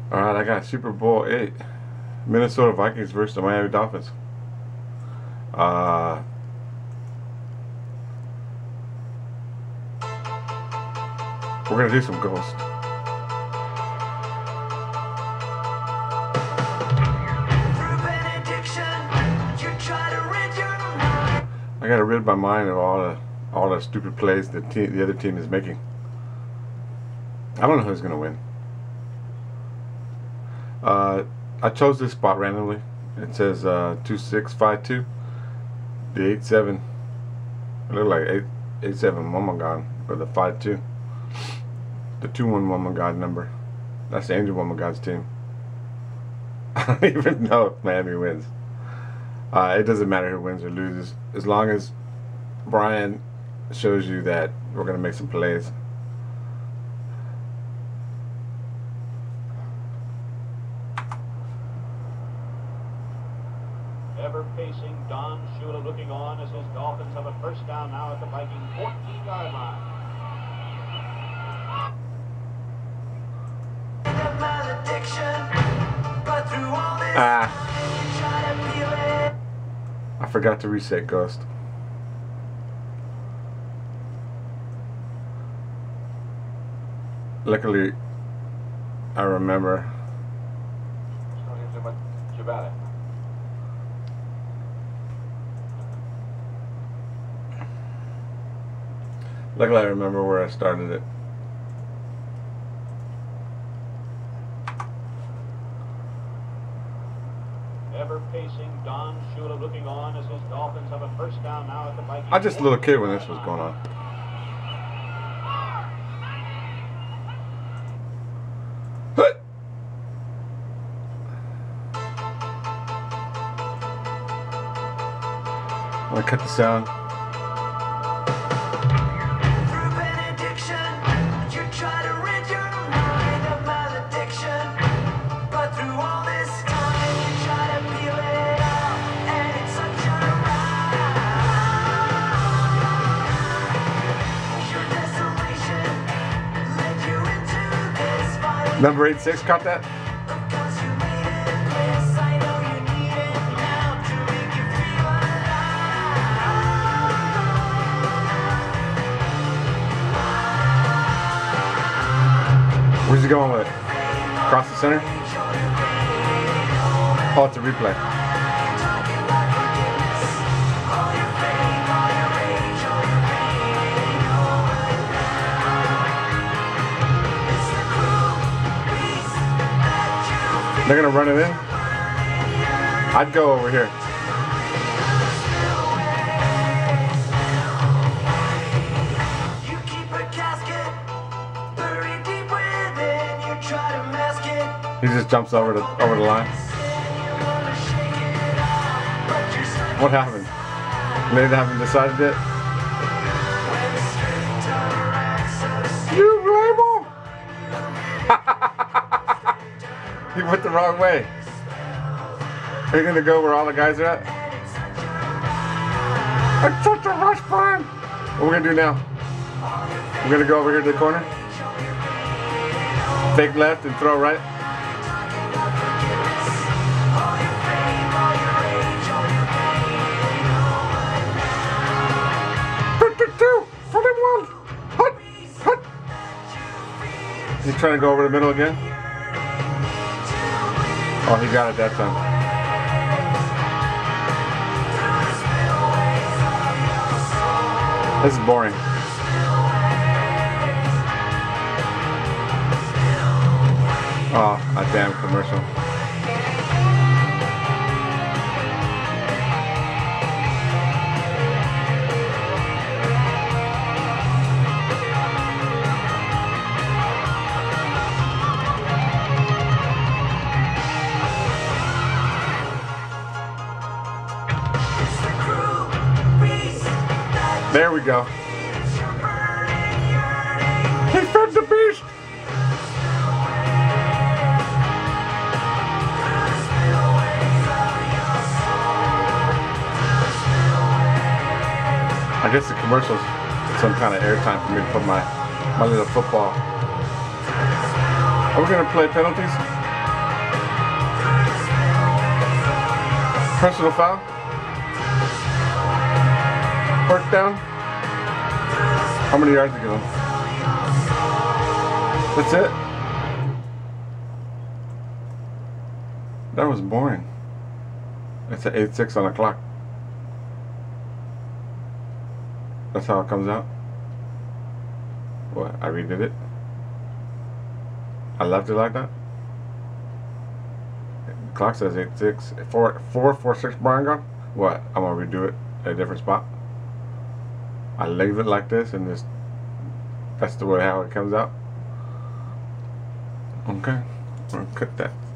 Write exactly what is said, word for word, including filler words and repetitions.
All right, I got Super Bowl eight, Minnesota Vikings versus the Miami Dolphins. Uh, we're gonna do some Ghost. I gotta rid my mind of all the all the stupid plays that te the other team is making. I don't know who's gonna win. Uh, I chose this spot randomly. It says uh, two six five two. The eight seven. It looked like eight eight seven Woman God, or the five two. The two one Woman God number. That's the Angel Woman God's team. I don't even know if Miami wins. Uh, it doesn't matter who wins or loses, as long as Brian shows you that we're gonna make some plays. Ever pacing Don Shula looking on as his Dolphins have a first down now at the Viking fourteen yard line. Ah. I forgot to reset Ghost. Luckily, I remember. Luckily, I remember where I started it. Ever pacing Don Shula looking on as his Dolphins have a first down now at the Vikings. I was just a little kid when this was going on. I'm gonna cut the sound. Number eight six, caught that? Where's he going with it? Across the center? Oh, it's a replay. They're gonna run it in? I'd go over here. He just jumps over the over the line. What happened? They haven't decided yet. You rebel! He went the wrong way. Are you gonna go where all the guys are at? It's such a rush, Brian. What we're gonna do now? We're gonna go over here to the corner. Take left and throw right. He's trying to go over the middle again. Oh, he got it that time. This is boring. Oh, a damn commercial. There we go. He fed the beast. I guess the commercials some kind of airtime for me to put my my little football. Are we gonna play penalties? Personal foul. First down. How many yards ago? That's it. That was boring. It's at eight six on the clock. That's how it comes out. What? I redid it. I left it like that. The clock says eight six. Four four four six. Brian gone. What? I'm gonna redo it at a different spot. I leave it like this, and this. That's the way how it comes out. Okay. I'm gonna cut that.